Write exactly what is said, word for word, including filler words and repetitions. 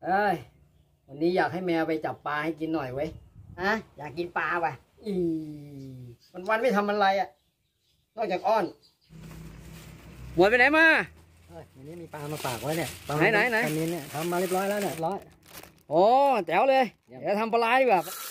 เอ้ยวันนี้อยากให้แมวไปจับปลาให้กินหน่อยเว้ยฮะอยากกินปลาว่ะอีวันวันไม่ทำอะไรอ่ะนอกจากอ้อนบวชไปไหนมาเฮ้ยวันนี้มีปลามาฝากไว้เนี่ยไหนไหนไหนตอนนี้เนี่ยทำมาเรียบร้อยแล้วเนี่ยร้อยโอ้แจ๋วเลยเดี๋ยวทำปลาไหลดีกว่า